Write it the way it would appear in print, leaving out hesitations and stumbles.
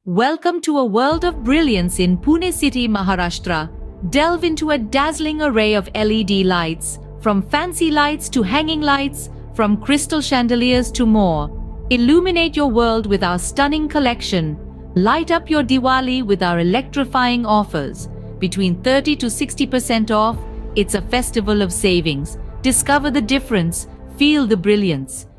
Welcome to a world of brilliance in Pune City, Maharashtra. Delve into a dazzling array of LED lights, from fancy lights to hanging lights, from crystal chandeliers to more. Illuminate your world with our stunning collection. Light up your Diwali with our electrifying offers. Between 30 to 60% off, it's a festival of savings. Discover the difference, feel the brilliance.